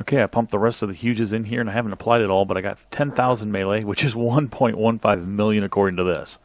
Okay, I pumped the rest of the huges in here, and I haven't applied it all, but I got 10,000 melee, which is 1.15 million according to this.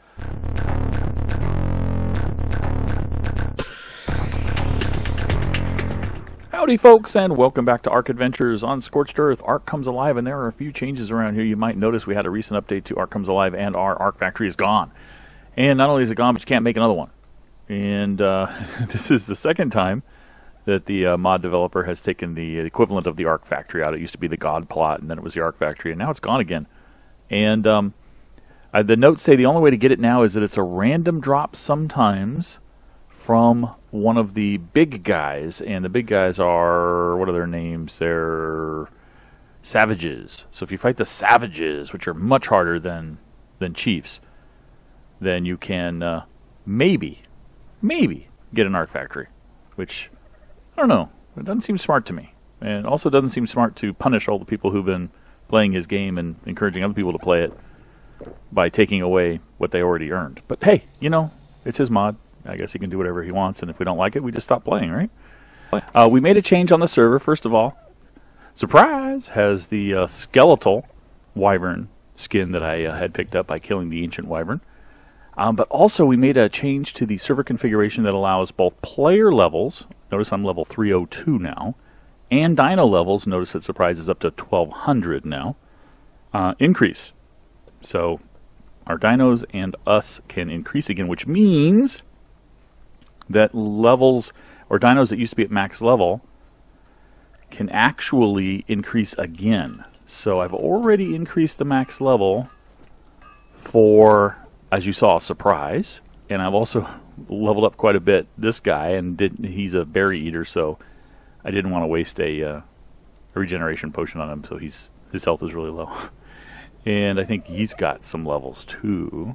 Howdy, folks, and welcome back to Ark Adventures on Scorched Earth. Ark Comes Alive, and there are a few changes around here. You might notice we had a recent update to Ark Comes Alive, and our Ark Factory is gone. And not only is it gone, but you can't make another one. And this is the second time that the mod developer has taken the equivalent of the Ark Factory out. It used to be the God Plot, and then it was the Ark Factory, and now it's gone again. And the notes say the only way to get it now is that it's a random drop sometimes from one of the big guys, and the big guys are, what are their names? They're Savages. So if you fight the Savages, which are much harder than Chiefs, then you can maybe get an Ark Factory, which, I don't know, it doesn't seem smart to me. And it also doesn't seem smart to punish all the people who've been playing his game and encouraging other people to play it by taking away what they already earned. But hey, you know, it's his mod. I guess he can do whatever he wants, and if we don't like it, we just stop playing, right? We made a change on the server. First of all, surprise, has the skeletal wyvern skin that I had picked up by killing the ancient wyvern. But also we made a change to the server configuration that allows both player levels, notice I'm level 302 now, and dino levels, notice that surprise is up to 1200 now, increase. So our dinos and us can increase again, which means that levels, or dinos that used to be at max level, can actually increase again. So I've already increased the max level for, as you saw, surprise, and I've also leveled up quite a bit this guy, and he's a berry eater, so I didn't want to waste a regeneration potion on him, so his health is really low. And I think he's got some levels too.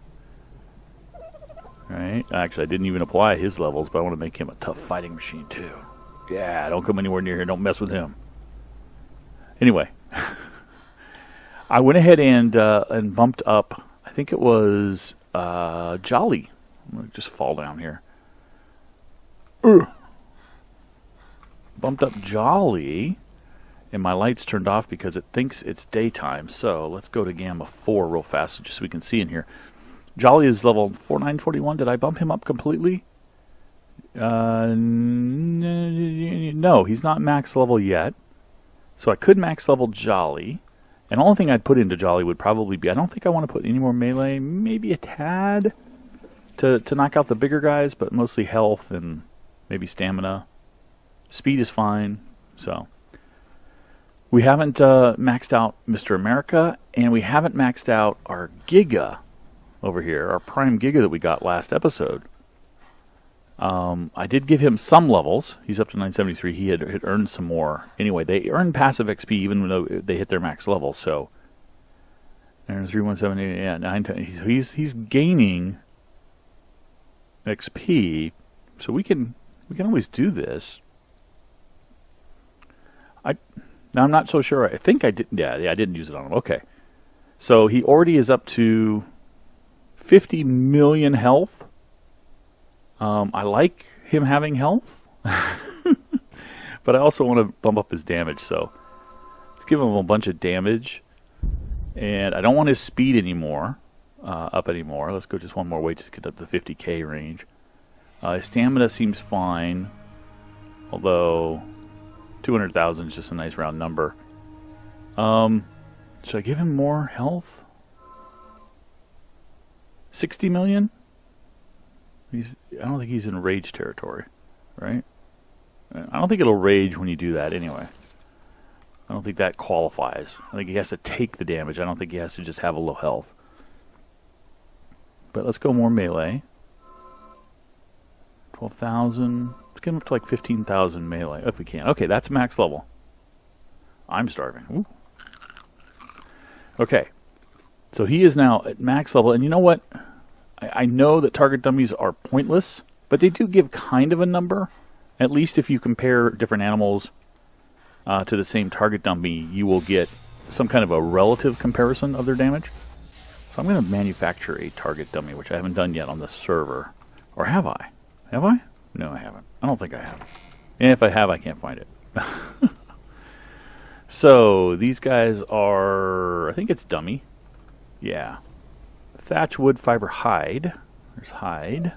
Right? Actually, I didn't even apply his levels, but I want to make him a tough fighting machine too. Yeah, don't come anywhere near here. Don't mess with him. Anyway, I went ahead and bumped up, I think it was Jolly. I'm going to just fall down here. Bumped up Jolly, and my lights turned off because it thinks it's daytime. So let's go to Gamma 4 real fast just so we can see in here. Jolly is level 4941. Did I bump him up completely? No, he's not max level yet. So I could max level Jolly. And the only thing I'd put into Jolly would probably be, I don't think I want to put any more melee, maybe a tad to knock out the bigger guys, but mostly health and maybe stamina. Speed is fine. So we haven't maxed out Mr. America, and we haven't maxed out our Giga over here, our Prime Giga that we got last episode. I did give him some levels. He's up to 973. He had earned some more. Anyway, they earn passive XP even though they hit their max level. So, there's 3178. Yeah, 910. He's gaining XP. So we can always do this. Now I'm not so sure. I think I did. Yeah, I didn't use it on him. Okay, so he already is up to 50 million health. I like him having health, but I also want to bump up his damage, so let's give him a bunch of damage. And I don't want his speed anymore, up anymore. Let's go just one more way to get up to 50k range. His stamina seems fine, although 200,000 is just a nice round number. Should I give him more health? 60 million? I don't think he's in rage territory, right? I don't think it'll rage when you do that anyway. I don't think that qualifies. I think he has to take the damage. I don't think he has to just have a low health. But let's go more melee. 12,000. Let's get him up to like 15,000 melee if we can. Okay, that's max level. I'm starving. Ooh. Okay. So he is now at max level, and you know what? I know that target dummies are pointless, but they do give kind of a number. At least if you compare different animals to the same target dummy, you will get some kind of a relative comparison of their damage. So I'm going to manufacture a target dummy, which I haven't done yet on the server. Or have I? Have I? No, I haven't. I don't think I have. And if I have, I can't find it. So these guys are, I think it's dummy. Yeah. Thatch, wood, fiber, hide. There's hide.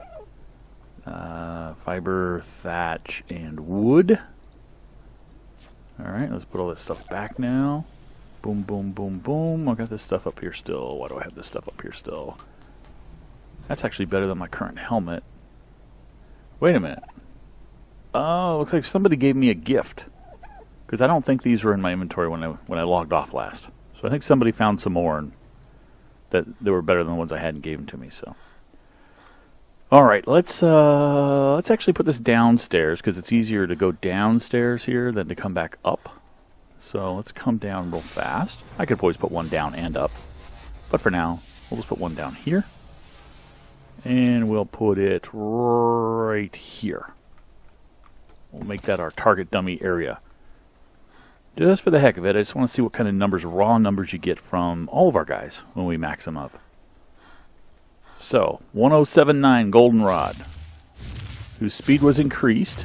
Fiber, thatch, and wood. Alright, let's put all this stuff back now. Boom, boom, boom, boom. I got this stuff up here still. Why do I have this stuff up here still? That's actually better than my current helmet. Wait a minute. Oh, looks like somebody gave me a gift. Because I don't think these were in my inventory when I logged off last. So I think somebody found some more and that they were better than the ones I had and gave them to me. So, all right, let's actually put this downstairs because it's easier to go downstairs here than to come back up. So let's come down real fast. I could always put one down and up, but for now we'll just put one down here, and we'll put it right here. We'll make that our target dummy area. Just for the heck of it, I just want to see what kind of numbers, raw numbers you get from all of our guys when we max them up. So, 1079 Goldenrod, whose speed was increased.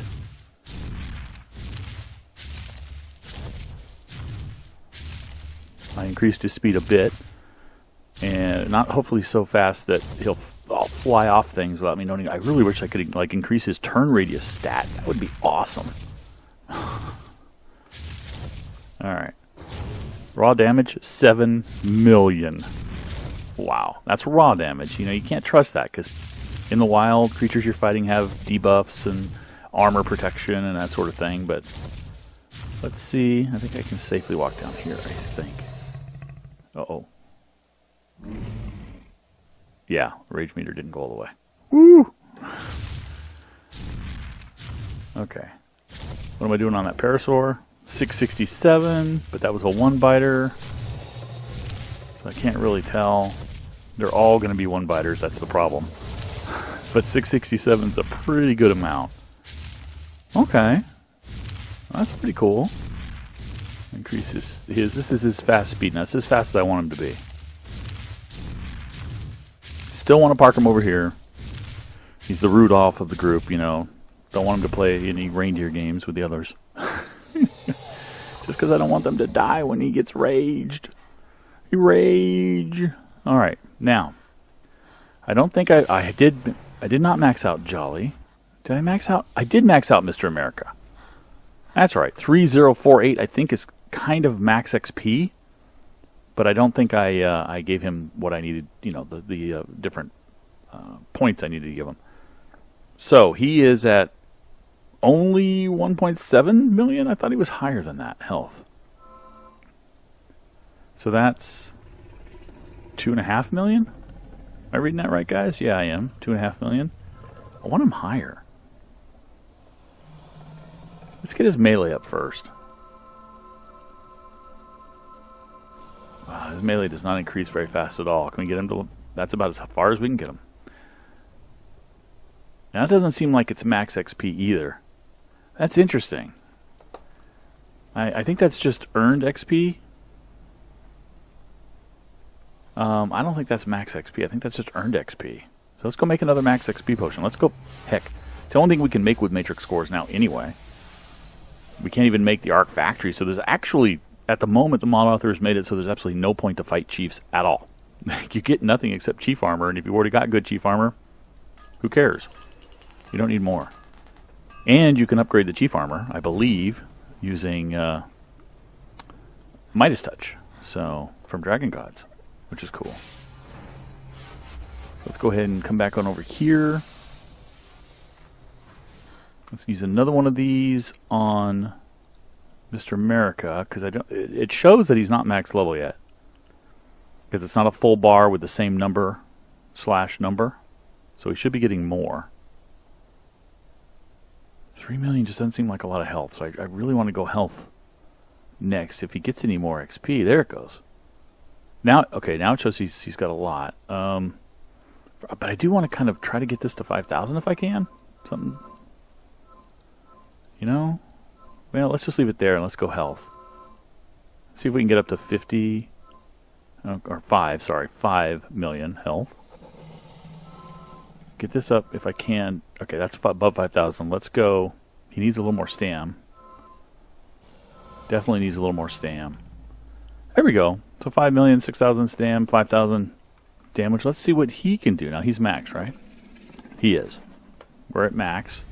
I increased his speed a bit, and not hopefully so fast that he'll fly off things without me knowing. I really wish I could like increase his turn radius stat. That would be awesome. Alright. Raw damage, 7 million. Wow. That's raw damage. You know, you can't trust that because in the wild, creatures you're fighting have debuffs and armor protection and that sort of thing. But let's see. I think I can safely walk down here, I think. Uh-oh. Yeah, rage meter didn't go all the way. Woo! Okay. What am I doing on that Parasaur? 667, but that was a one-biter. So I can't really tell. They're all going to be one-biters, that's the problem. But 667 is a pretty good amount. Okay. That's pretty cool. Increases his. This is his fast speed. Now, it's as fast as I want him to be. Still want to park him over here. He's the Rudolph of the group, you know. Don't want him to play any reindeer games with the others. Just because I don't want them to die when he gets raged. Rage. Alright, now. I don't think I did not max out Jolly. Did I max out? I did max out Mr. America. That's right. 3048 I think is kind of max XP. But I don't think I gave him what I needed, you know, the different points I needed to give him. So he is at only 1.7 million? I thought he was higher than that, health. So that's 2.5 million? Am I reading that right, guys? Yeah, I am. 2.5 million. I want him higher. Let's get his melee up first. Wow, his melee does not increase very fast at all. Can we get him to... That's about as far as we can get him. Now, it doesn't seem like it's max XP either. That's interesting. I think that's just earned XP. I don't think that's max XP. I think that's just earned XP. So let's go make another max XP potion. Let's go... Heck, it's the only thing we can make with Matrix scores now anyway. We can't even make the Arc Factory, so there's actually... At the moment, the mod authors made it so there's absolutely no point to fight Chiefs at all. You get nothing except Chief Armor, and if you've already got good Chief Armor, who cares? You don't need more. And you can upgrade the Chief Armor, I believe, using Midas Touch, so from Dragon Gods, which is cool. So let's go ahead and come back on over here. Let's use another one of these on Mr. America, because it shows that he's not max level yet. Because it's not a full bar with the same number / number. So he should be getting more. 3 million just doesn't seem like a lot of health, so I really want to go health next. If he gets any more XP, there it goes. Now, okay, now it shows he's got a lot. But I do want to kind of try to get this to 5,000 if I can. Something, you know? Well, let's just leave it there and let's go health. See if we can get up to 50, or 5 million health. Get this up if I can. Okay, that's above 5,000. Let's go. He needs a little more stam. Definitely needs a little more stam. There we go. So 5 million, 6,000 stam, 5,000 damage. Let's see what he can do. Now he's max, right? He is. We're at max.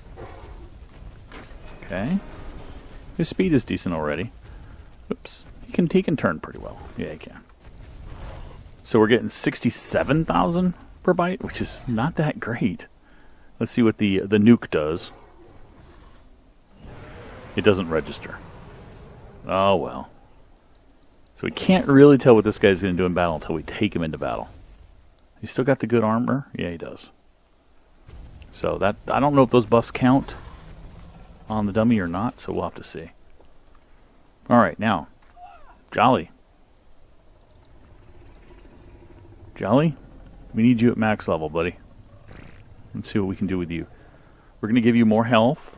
Okay. His speed is decent already. Oops. He can turn pretty well. Yeah, he can. So we're getting 67,000 per bite, which is not that great. Let's see what the nuke does. It doesn't register. Oh well. So we can't really tell what this guy's going to do in battle until we take him into battle. He's still got the good armor? Yeah, he does. So that, I don't know if those buffs count on the dummy or not, so we'll have to see. Alright, now, Jolly. Jolly, we need you at max level, buddy. Let's see what we can do with you. We're going to give you more health.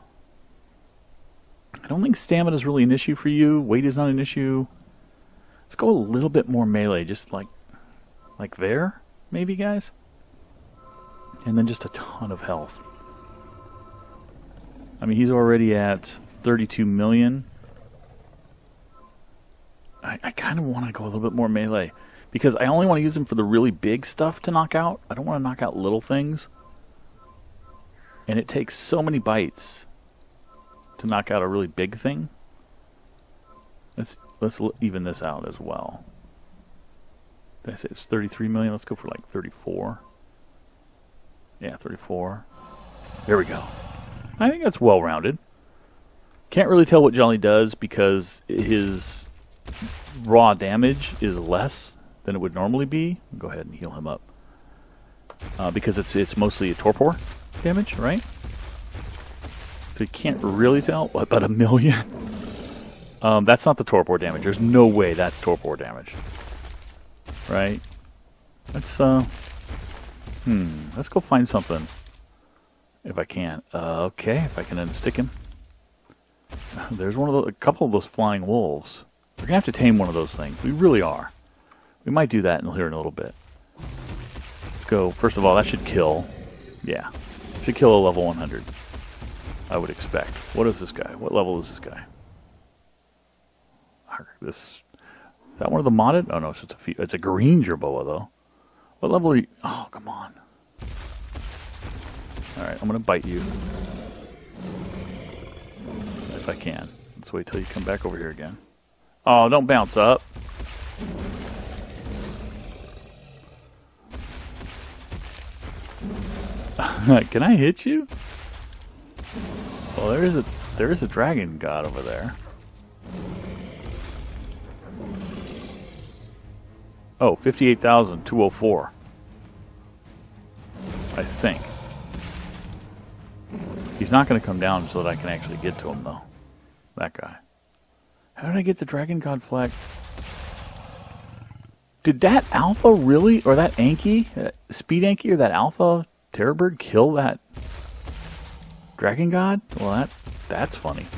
I don't think stamina is really an issue for you. Weight is not an issue. Let's go a little bit more melee, just like there, maybe, guys? And then just a ton of health. I mean, he's already at 32 million. I kind of want to go a little bit more melee, because I only want to use him for the really big stuff to knock out. I don't want to knock out little things. And it takes so many bites to knock out a really big thing. Let's even this out as well. Did I say it's 33 million? Let's go for like 34. Yeah, 34. There we go. I think that's well-rounded. Can't really tell what Jolly does because his raw damage is less than it would normally be. Go ahead and heal him up. Because it's mostly a torpor damage, right? So you can't really tell. What, about 1 million? That's not the torpor damage. There's no way that's torpor damage. Right? Let's go find something. If I can. Okay, if I can unstick him. There's a couple of those flying wolves. We're going to have to tame one of those things. We really are. We might do that here in a little bit. Let's go. First of all, that should kill. Yeah. Should kill a level 100. I would expect. What is this guy? What level is this guy? Is that one of the modded? Oh no, it's just it's a green Jerboa though. What level are you? Oh, come on. Alright, I'm gonna bite you. If I can. Let's wait till you come back over here again. Oh, don't bounce up. Can I hit you? Well, there is a dragon god over there. Oh, 58,204. I think. He's not going to come down so that I can actually get to him, though. That guy. How did I get the Dragon God flag? Did that Alpha really, or that Anki, that Speed Anki, or that Alpha Terror Bird kill that Dragon God? Well, that's funny.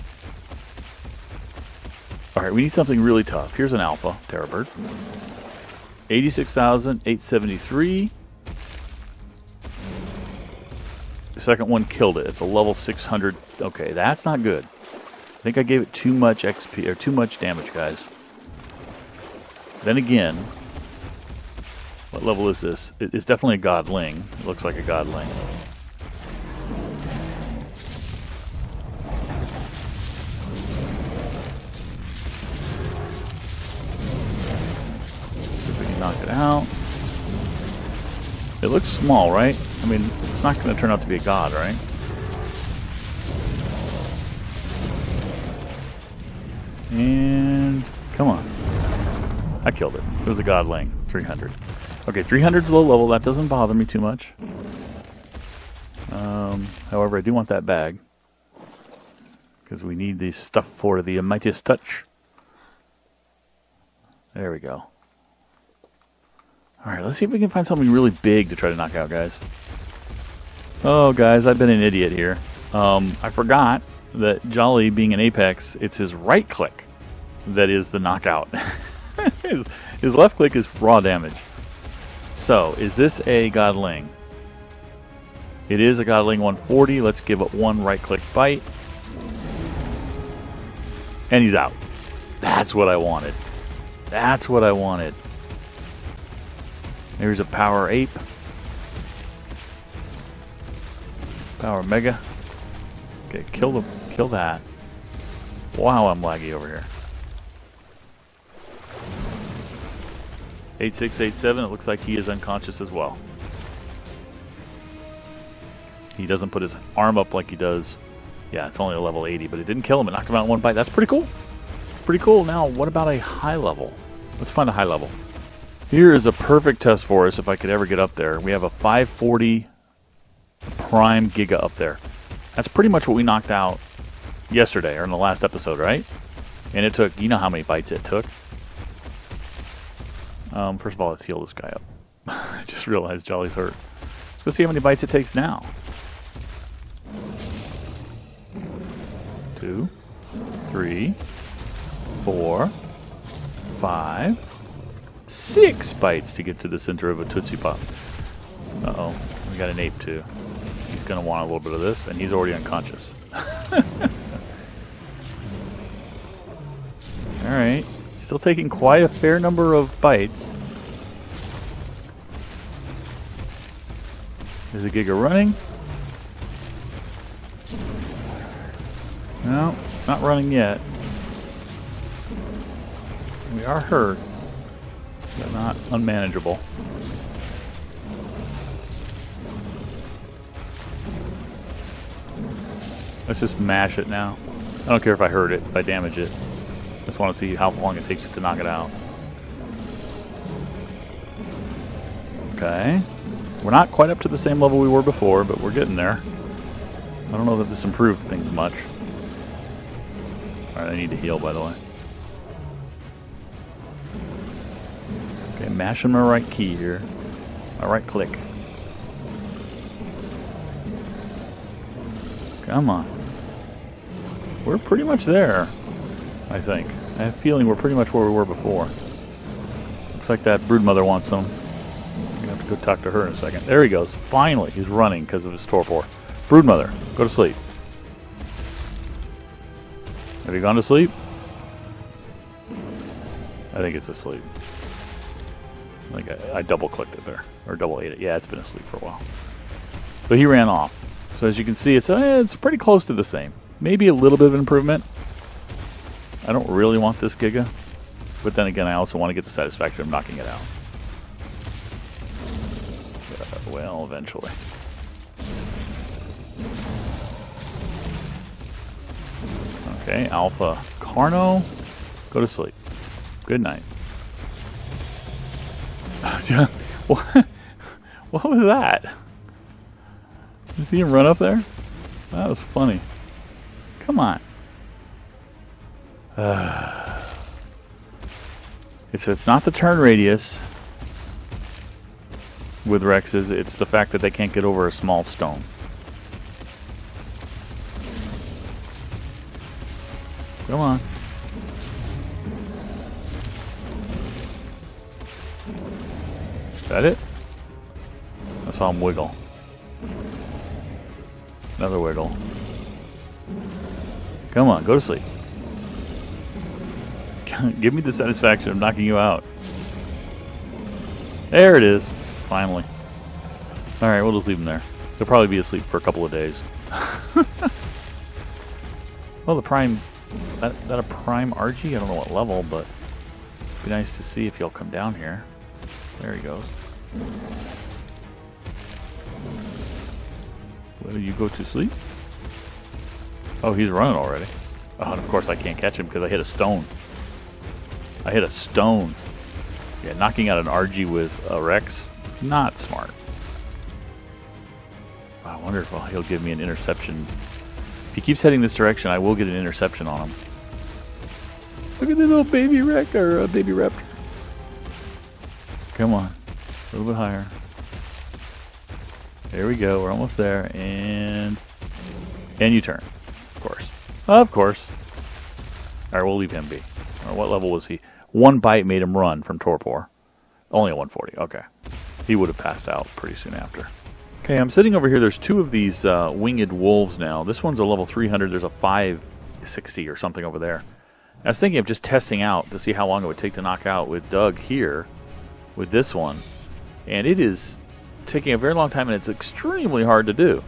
Alright, we need something really tough. Here's an Alpha Terror Bird. 86,873. The second one killed it. It's a level 600. Okay, that's not good. I think I gave it too much XP, or too much damage, guys. Then again, what level is this? It's definitely a Godling. It looks like a Godling. Knock it out. It looks small, right? I mean, it's not going to turn out to be a god, right? And come on. I killed it. It was a godling. 300. Okay, 300's low level. That doesn't bother me too much. However, I do want that bag. Because we need the stuff for the Mightiest Touch. There we go. Alright, let's see if we can find something really big to try to knock out, guys. Oh, guys, I've been an idiot here. I forgot that Jolly, being an Apex, it's his right click that is the knockout. his left click is raw damage. So, is this a Godling? It is a Godling 140. Let's give it one right click bite. And he's out. That's what I wanted. That's what I wanted. There's a Power Ape. Power Mega. Okay, kill that. Wow, I'm laggy over here. 8687, it looks like he is unconscious as well. He doesn't put his arm up like he does. Yeah, it's only a level 80, but it didn't kill him. It knocked him out in one bite. That's pretty cool. Pretty cool. Now, what about a high level? Let's find a high level. Here is a perfect test for us if I could ever get up there. We have a 540 Prime Giga up there. That's pretty much what we knocked out yesterday, or in the last episode, right? And it took, you know how many bites it took. First of all, let's heal this guy up. I just realized Jolly's hurt. Let's go see how many bites it takes now. 2, 3, 4, 5, 6 bites to get to the center of a Tootsie Pop. Uh-oh. We got an ape, too. He's going to want a little bit of this, and he's already unconscious. Alright. Still taking quite a fair number of bites. There's a Giga running. No, not running yet. We are hurt, but not unmanageable. Let's just mash it now. I don't care if I hurt it, if I damage it. Just want to see how long it takes to knock it out. Okay. We're not quite up to the same level we were before, but we're getting there. I don't know that this improved things much. Alright, I need to heal, by the way. Okay, mashing my right key here. My right click. Come on. We're pretty much there, I think. I have a feeling we're pretty much where we were before. Looks like that broodmother wants some. I'm going to have to go talk to her in a second. There he goes. Finally, he's running because of his torpor. Broodmother, go to sleep. Have you gone to sleep? I think it's asleep. I think I double-clicked it there. Or double-ate it. Yeah, it's been asleep for a while. So he ran off. So as you can see, it's pretty close to the same. Maybe a little bit of improvement. I don't really want this Giga, but then again, I also want to get the satisfaction of knocking it out. Well, eventually. Okay, Alpha Carno, go to sleep. Good night. What was that? Did you see him run up there? That was funny. Come on. It's not the turn radius with Rexes, it's the fact that they can't get over a small stone. Come on. Is that it? I saw him wiggle. Another wiggle. Come on, go to sleep. Give me the satisfaction of knocking you out. There it is. Finally. Alright, we'll just leave him there. They'll probably be asleep for a couple of days. Well, the Prime... That a Prime RG? I don't know what level, but... It'd be nice to see if he'll come down here. There he goes. Will you go to sleep? Oh, he's running already. Oh, and of course I can't catch him because I hit a stone. I hit a stone. Yeah, knocking out an RG with a Rex, not smart. I wonder if he'll give me an interception. If he keeps heading this direction, I will get an interception on him. Look at the little baby Rex, or baby Raptor. Come on, a little bit higher. There we go, we're almost there, and you turn, of course. Of course. Alright, we'll leave him be. What level was he? One bite made him run from torpor. Only a 140. Okay. He would have passed out pretty soon after. Okay, I'm sitting over here. There's two of these winged wolves now. This one's a level 300. There's a 560 or something over there. I was thinking of just testing out to see how long it would take to knock out with Doug here, with this one. And it is taking a very long time, and it's extremely hard to do.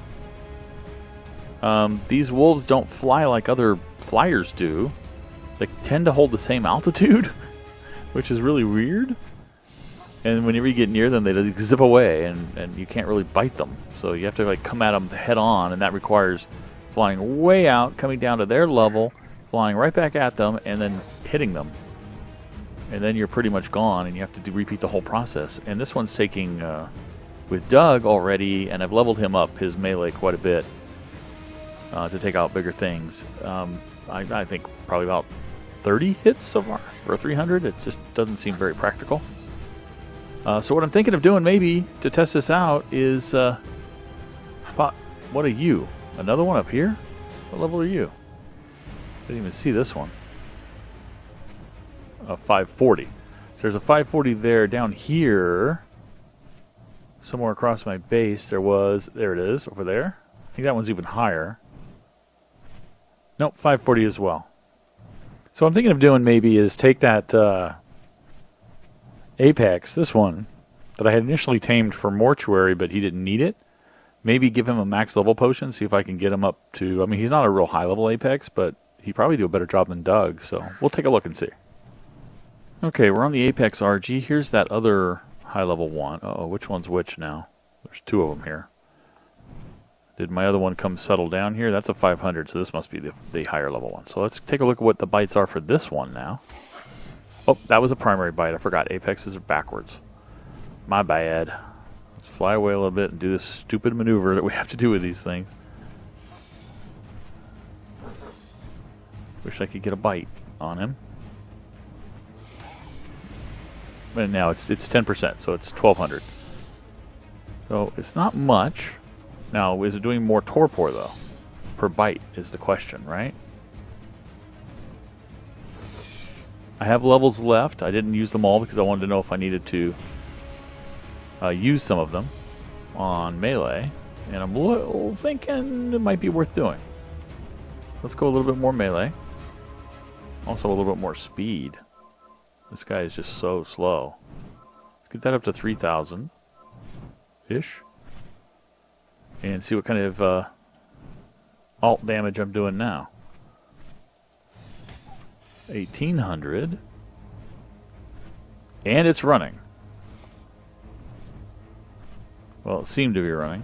These wolves don't fly like other flyers do. They tend to hold the same altitude, which is really weird. And whenever you get near them, they zip away, and you can't really bite them. So you have to like come at them head on, and that requires flying way out, coming down to their level, flying right back at them, and then hitting them. And then you're pretty much gone, and you have to repeat the whole process. And this one's taking, with Doug already, and I've leveled him up, his melee, quite a bit to take out bigger things. I think probably about 30 hits so far for 300. It just doesn't seem very practical. So what I'm thinking of doing maybe to test this out is, what are you? Another one up here? What level are you? Didn't even see this one. 540. So there's a 540 there. Down here, somewhere across my base, there it is, over there. I think that one's even higher. Nope, 540 as well. So what I'm thinking of doing maybe is take that Apex, this one, that I had initially tamed for Mortuary, but he didn't need it. Maybe give him a max level potion, see if I can get him up to... I mean, he's not a real high level Apex, but he'd probably do a better job than Doug, so we'll take a look and see. Okay, we're on the Apex RG. Here's that other high level one. Uh-oh, which one's which now? There's two of them here. Did my other one come settle down here? That's a 500, so this must be the higher level one. So let's take a look at what the bites are for this one now. Oh, that was a primary bite. I forgot. Apexes are backwards. My bad. Let's fly away a little bit and do this stupid maneuver that we have to do with these things. Wish I could get a bite on him. And now it's 10%, so it's 1,200. So it's not much. Now, is it doing more torpor, though? Per bite is the question, right? I have levels left. I didn't use them all because I wanted to know if I needed to use some of them on melee. And I'm thinking it might be worth doing. Let's go a little bit more melee. Also a little bit more speed. This guy is just so slow. Let's get that up to 3,000-ish. And see what kind of alt damage I'm doing now. 1,800. And it's running. Well, it seemed to be running.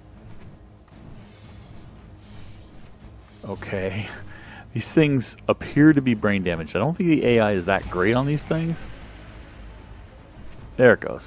Okay. These things appear to be brain damaged. I don't think the AI is that great on these things. There it goes.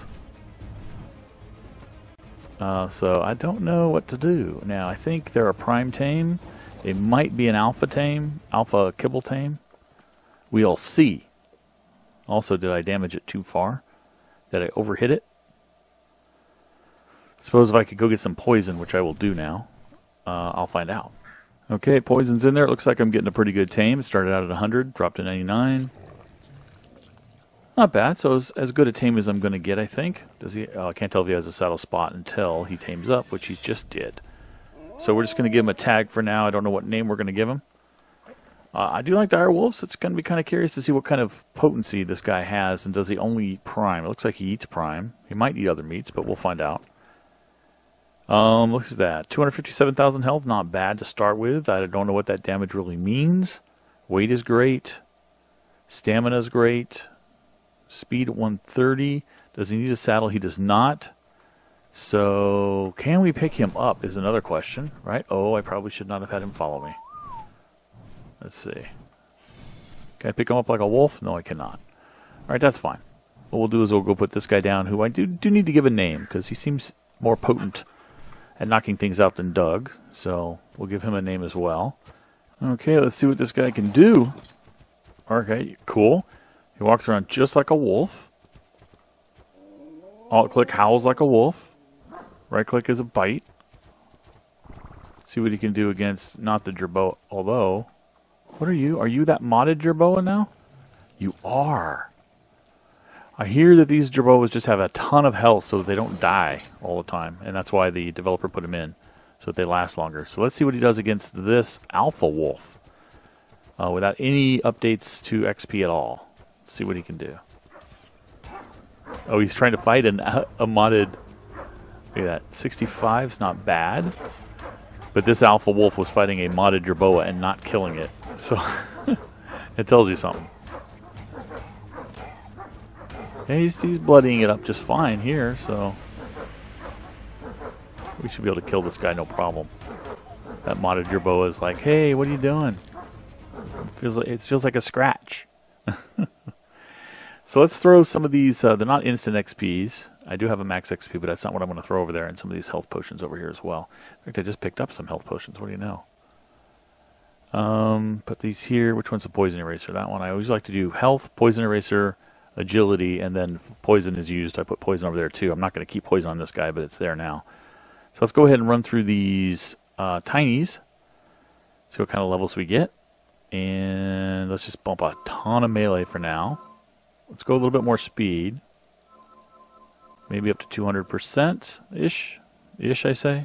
So I don't know what to do. Now, I think they're a prime tame. It might be an alpha tame, alpha kibble tame. We'll see. Also, did I damage it too far? Did I overhit it? Suppose if I could go get some poison, which I will do now, I'll find out. Okay, poison's in there. It looks like I'm getting a pretty good tame. It started out at 100, dropped to 99. Not bad. So as good a tame as I'm going to get, I think. Does he? I can't tell if he has a saddle spot until he tames up, which he just did. So we're just going to give him a tag for now. I don't know what name we're going to give him. I do like dire wolves. It's going to be kind of curious to see what kind of potency this guy has, and does he only eat prime? It looks like he eats prime. He might eat other meats, but we'll find out. Look at that. 257,000 health, not bad to start with. I don't know what that damage really means. Weight is great. Stamina is great. Speed at 130. Does he need a saddle? He does not. So, can we pick him up is another question, right? Oh, I probably should not have had him follow me. Let's see. Can I pick him up like a wolf? No, I cannot. Alright, that's fine. What we'll do is we'll go put this guy down, who I do need to give a name, because he seems more potent at knocking things out than Doug. So, we'll give him a name as well. Okay, let's see what this guy can do. Okay, cool. He walks around just like a wolf. Alt-click howls like a wolf. Right-click is a bite. See what he can do against, not the Jerboa, although... What are you? Are you that modded Jerboa now? You are. I hear that these Jerboas just have a ton of health so that they don't die all the time. And that's why the developer put them in, so that they last longer. So let's see what he does against this alpha wolf. without any updates to XP at all. Let's see what he can do. Oh, he's trying to fight a modded... Look at that. 65's not bad. But this Alpha Wolf was fighting a modded Jerboa and not killing it. So, it tells you something. Yeah, he's bloodying it up just fine here, so... We should be able to kill this guy, no problem. That modded Jerboa is like, hey, what are you doing? It feels like a scratch. So let's throw some of these, they're not instant XPs. I do have a max XP, but that's not what I'm going to throw over there, and some of these health potions over here as well. In fact, I just picked up some health potions, what do you know? Put these here. Which one's the poison eraser? That one. I always like to do health, poison eraser, agility, and then if poison is used, I put poison over there too. I'm not going to keep poison on this guy, but it's there now. So let's go ahead and run through these tinies, see what kind of levels we get. And let's just bump a ton of melee for now. Let's go a little bit more speed. Maybe up to 200%-ish. Ish, I say.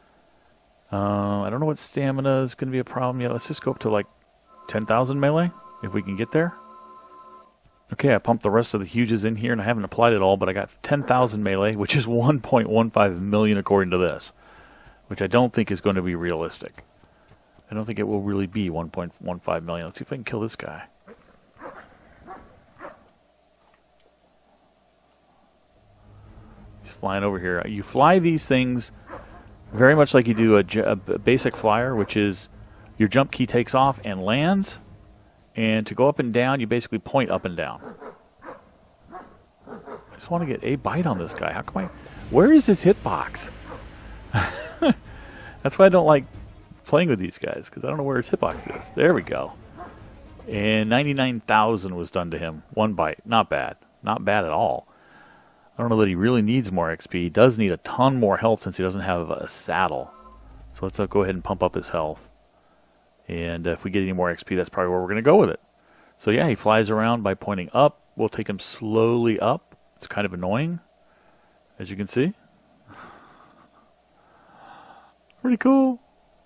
I don't know what stamina is going to be a problem yet. Let's just go up to like 10,000 melee, if we can get there. Okay, I pumped the rest of the huges in here, and I haven't applied it all, but I got 10,000 melee, which is 1.15 million according to this, which I don't think is going to be realistic. I don't think it will really be 1.15 million. Let's see if I can kill this guy. He's flying over here. You fly these things very much like you do a basic flyer, which is your jump key takes off and lands, and to go up and down, you basically point up and down. I just want to get a bite on this guy. How come where is his hitbox? That's why I don't like playing with these guys, because I don't know where his hitbox is. There we go. And 99,000 was done to him. One bite. Not bad. Not bad at all. I don't know that he really needs more XP. He does need a ton more health since he doesn't have a saddle. So let's go ahead and pump up his health. And if we get any more XP, that's probably where we're going to go with it. So yeah, he flies around by pointing up. We'll take him slowly up. It's kind of annoying, as you can see. Pretty cool.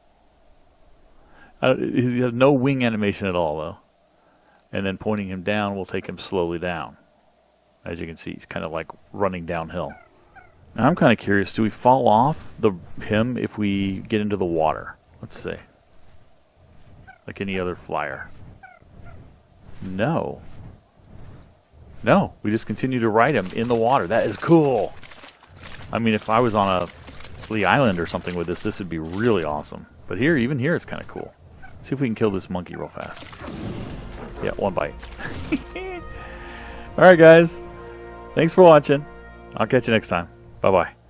He has no wing animation at all, though. And then pointing him down will take him slowly down. As you can see, he's kind of like running downhill. Now I'm kind of curious, do we fall off him if we get into the water? Let's see. Like any other flyer. No. No, we just continue to ride him in the water. That is cool. I mean, if I was on the island or something with this would be really awesome. But here, even here, it's kind of cool. Let's see if we can kill this monkey real fast. Yeah, one bite. Alright, guys. Thanks for watching. I'll catch you next time. Bye-bye.